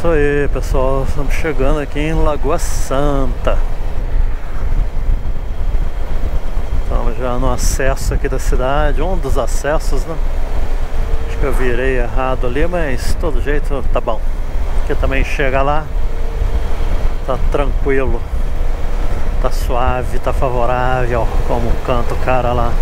Isso aí, pessoal, estamos chegando aqui em Lagoa Santa. Estamos já no acesso aqui da cidade, um dos acessos, né? Acho que eu virei errado ali, mas de todo jeito tá bom. Aqui também chega lá, tá tranquilo, tá suave, tá favorável, como canta o cara lá.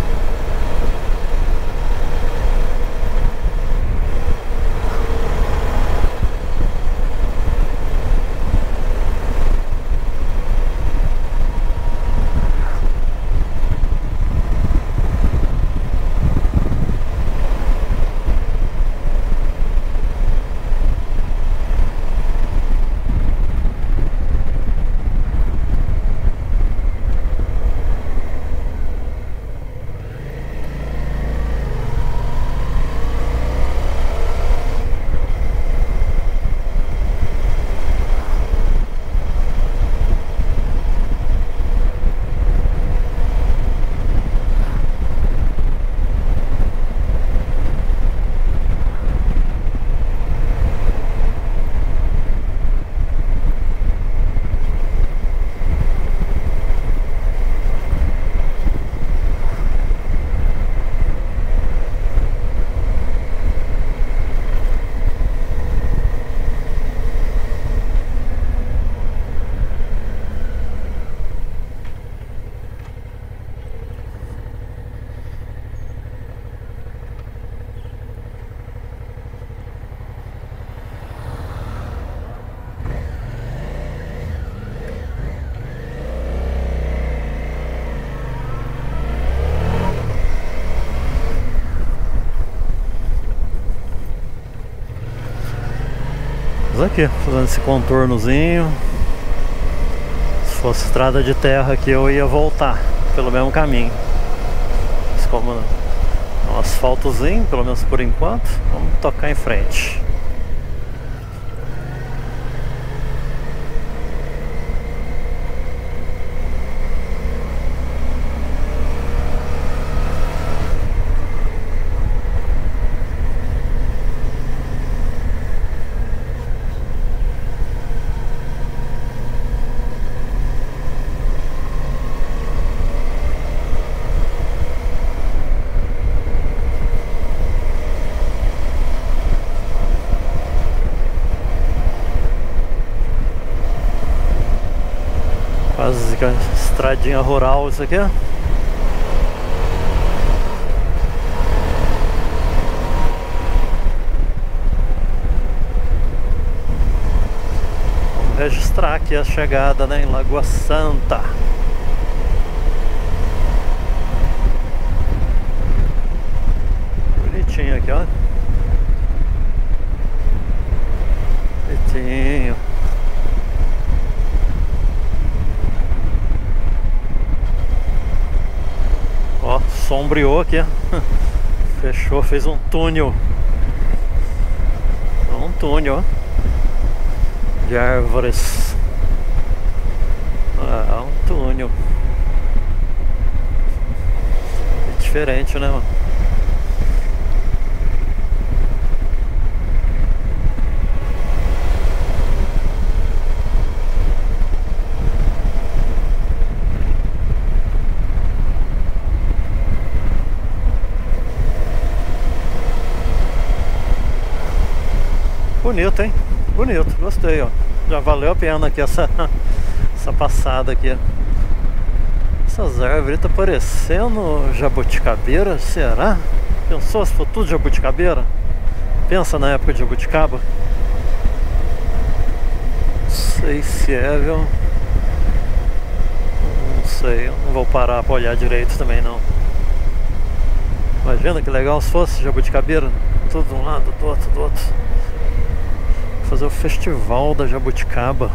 Aqui, fazendo esse contornozinho. Se fosse estrada de terra aqui eu ia voltar pelo mesmo caminho. Mas como é um asfaltozinho, pelo menos por enquanto, vamos tocar em frente. Quase que a estradinha rural isso aqui. Vamos registrar aqui a chegada, né, em Lagoa Santa. Bonitinho aqui, ó. Bonitinho. Ó, sombreou aqui. Fechou, fez um túnel. Um túnel, ó, de árvores. Ah, um túnel. É diferente, né, mano? Bonito, hein? Bonito, gostei, ó. Já valeu a pena aqui essa passada aqui. Essas árvores tá parecendo jabuticabeira, será? Pensou se for tudo jabuticabeira? Pensa na época de jabuticaba. Não sei se é, viu? Não sei, eu não vou parar pra olhar direito também não. Imagina que legal se fosse jabuticabeira. Tudo de um lado, do outro, do outro. Fazer o festival da jabuticaba.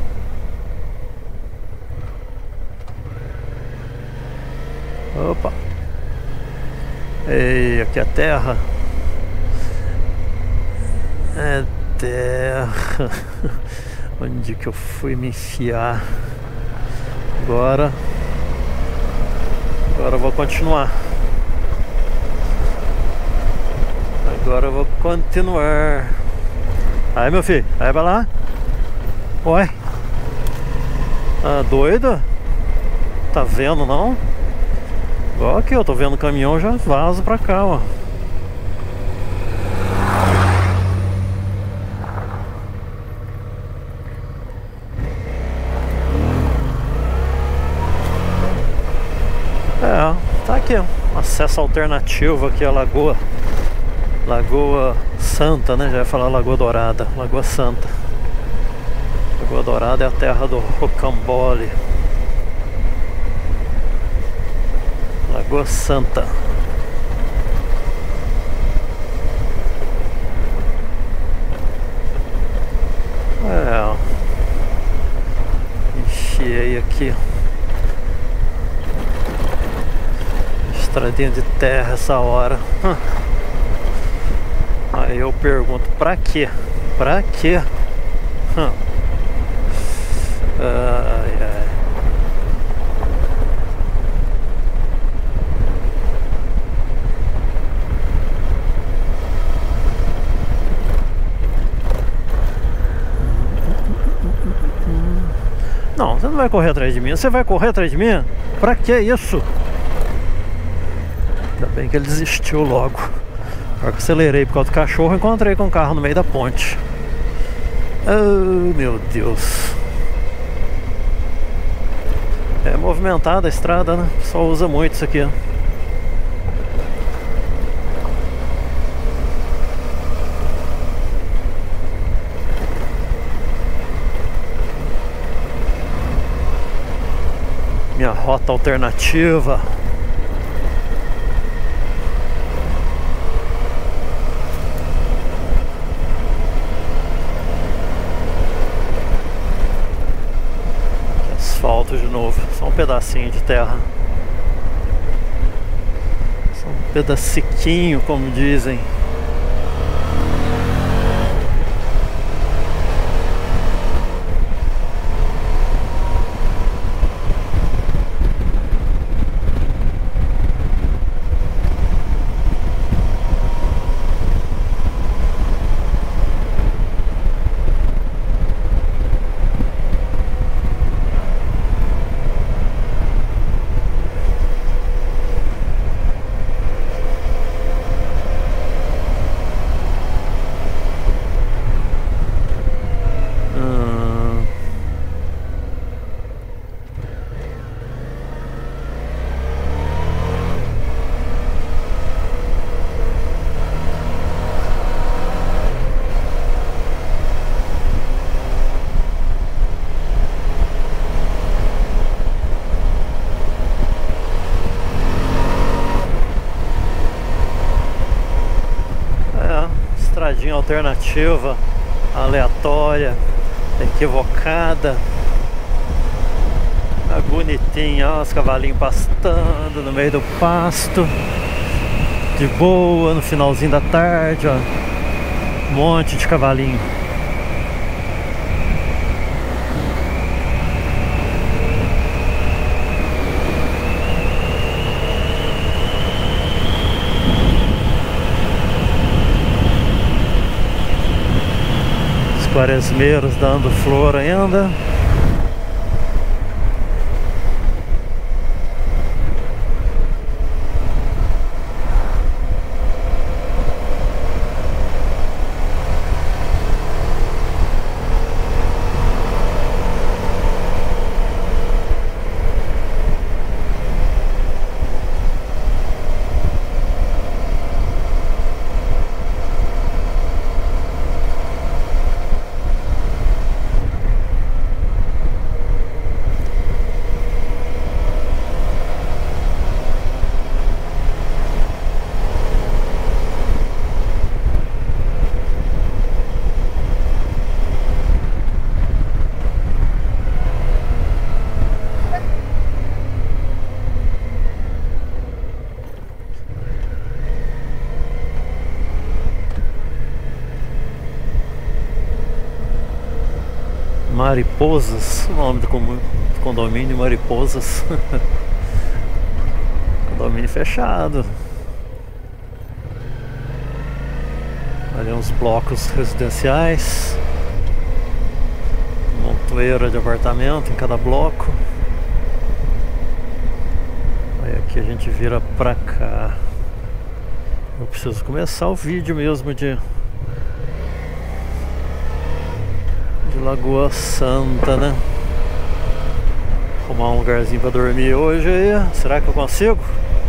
Opa! Ei, aqui é terra. É terra. Onde que eu fui me enfiar? Agora eu vou continuar. Agora eu vou continuar. Aí, meu filho, vai pra lá. Ué. Tá doido? Tá vendo não? Igual aqui, eu tô vendo o caminhão, já vazo pra cá, ó. É, tá aqui, ó. Acesso alternativo aqui à Lagoa Santa, né? Já ia falar Lagoa Dourada. Lagoa Santa. Lagoa Dourada é a terra do rocambole. Lagoa Santa. É, ó. Enchiei aqui. Estradinha de terra essa hora. Aí eu pergunto, pra quê? Pra quê? Ai, ai. Não, você não vai correr atrás de mim. Você vai correr atrás de mim? Pra que isso? Ainda bem que ele desistiu logo. Na hora que acelerei por causa do cachorro, encontrei com o carro no meio da ponte. Oh, meu Deus. É movimentada a estrada, né? Só usa muito isso aqui. Minha rota alternativa. Asfalto de novo, só um pedacinho de terra. Só um pedaciquinho, como dizem. Estradinha alternativa, aleatória, equivocada. Tá bonitinha, ó, os cavalinhos pastando no meio do pasto. De boa, no finalzinho da tarde, ó. Um monte de cavalinho. Quaresmeiros dando flor ainda. Mariposas, o nome do condomínio, Mariposas. Condomínio fechado. Ali uns blocos residenciais, montoeira de apartamento em cada bloco. Aí aqui a gente vira pra cá. Eu preciso começar o vídeo mesmo de Lagoa Santa, né? Arrumar um lugarzinho pra dormir hoje aí. Será que eu consigo?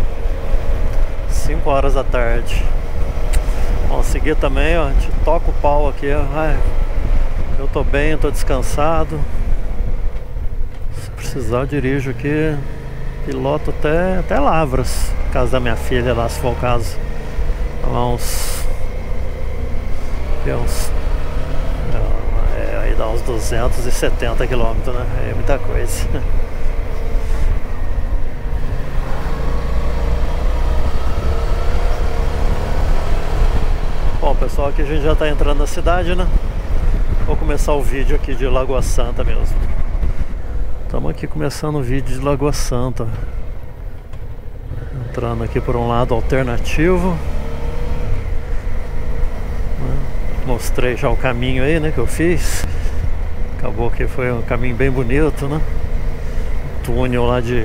5 horas da tarde. Consegui também, ó. A gente toca o pau aqui, ó. Ai, eu tô bem, eu tô descansado. Se precisar eu dirijo aqui. Piloto até Lavras, casa da minha filha lá, se for o caso. Aí dá uns 270 km, né? É muita coisa. Bom, pessoal, aqui a gente já tá entrando na cidade, né? Vou começar o vídeo aqui de Lagoa Santa mesmo. Estamos aqui começando o vídeo de Lagoa Santa. Entrando aqui por um lado alternativo. Mostrei já o caminho aí, né, que eu fiz. Acabou que foi um caminho bem bonito, né? Túnel lá de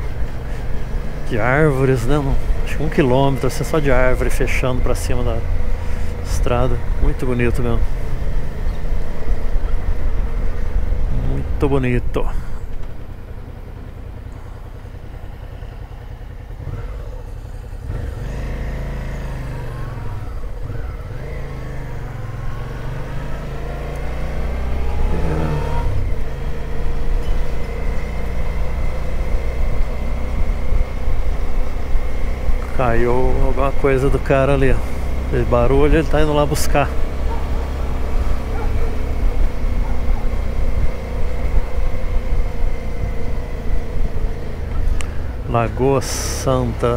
árvores, né? Acho que 1 quilômetro assim, só de árvore fechando pra cima da estrada. Muito bonito mesmo. Muito bonito. Caiu alguma coisa do cara ali, ó. Fez barulho, ele tá indo lá buscar. Lagoa Santa.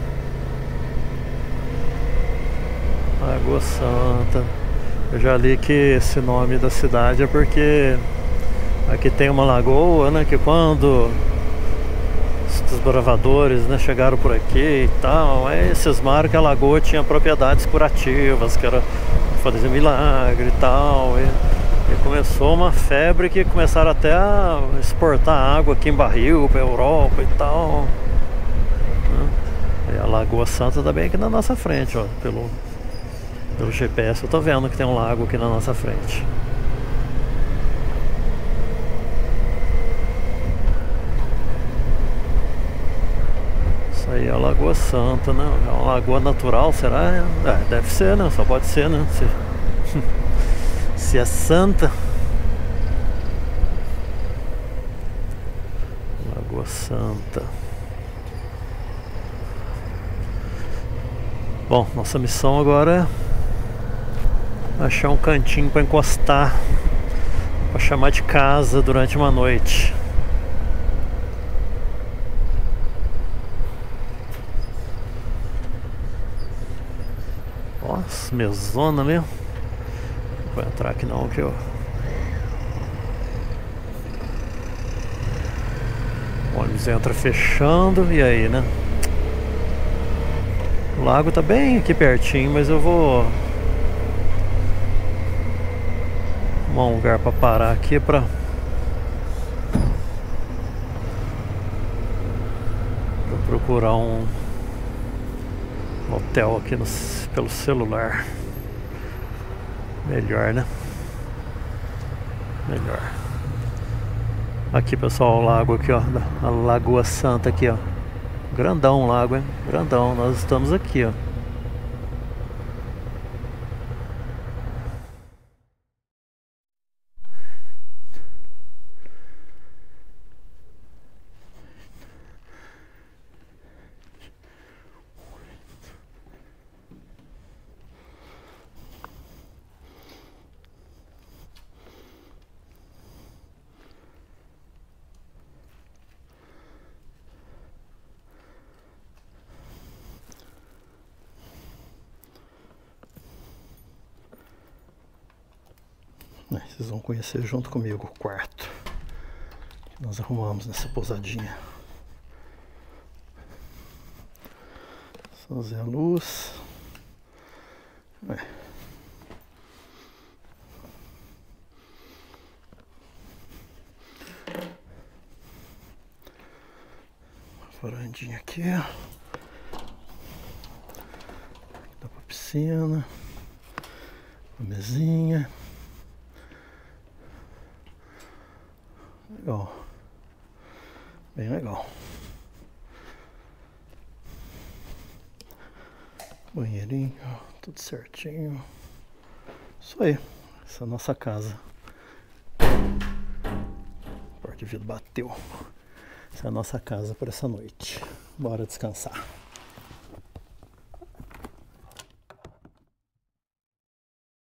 Lagoa Santa. Eu já li que esse nome da cidade é porque aqui tem uma lagoa, né, que quando os desbravadores, né, chegaram por aqui e tal, aí cismaram que a lagoa tinha propriedades curativas, que era fazer milagre e tal, e começou uma febre que começaram até a exportar água aqui em barril para a Europa e tal, né? E a Lagoa Santa tá bem aqui na nossa frente, ó, pelo GPS eu tô vendo que tem um lago aqui na nossa frente. Isso aí é a Lagoa Santa, né? É uma lagoa natural, será? Deve ser, né? Só pode ser, né? Se é santa. Lagoa Santa. Bom, nossa missão agora é achar um cantinho para encostar, para chamar de casa durante uma noite. Nossa, mesona mesmo. Não vou entrar aqui não, que eu... O ônibus entra fechando, e aí, né? O lago tá bem aqui pertinho, mas eu vou arrumar um lugar pra parar aqui pra procurar um hotel aqui pelo celular. Melhor, né? Melhor. Aqui, pessoal, o lago aqui, ó, a Lagoa Santa aqui, ó. Grandão o lago, hein? Grandão, nós estamos aqui, ó. Vocês vão conhecer junto comigo o quarto que nós arrumamos nessa pousadinha. Só fazer a luz. Varandinha aqui. Dá pra piscina. Uma mesinha. Legal. Bem legal. Banheirinho, tudo certinho. Isso aí. Essa é a nossa casa. O porta-vidro bateu. Essa é a nossa casa por essa noite. Bora descansar.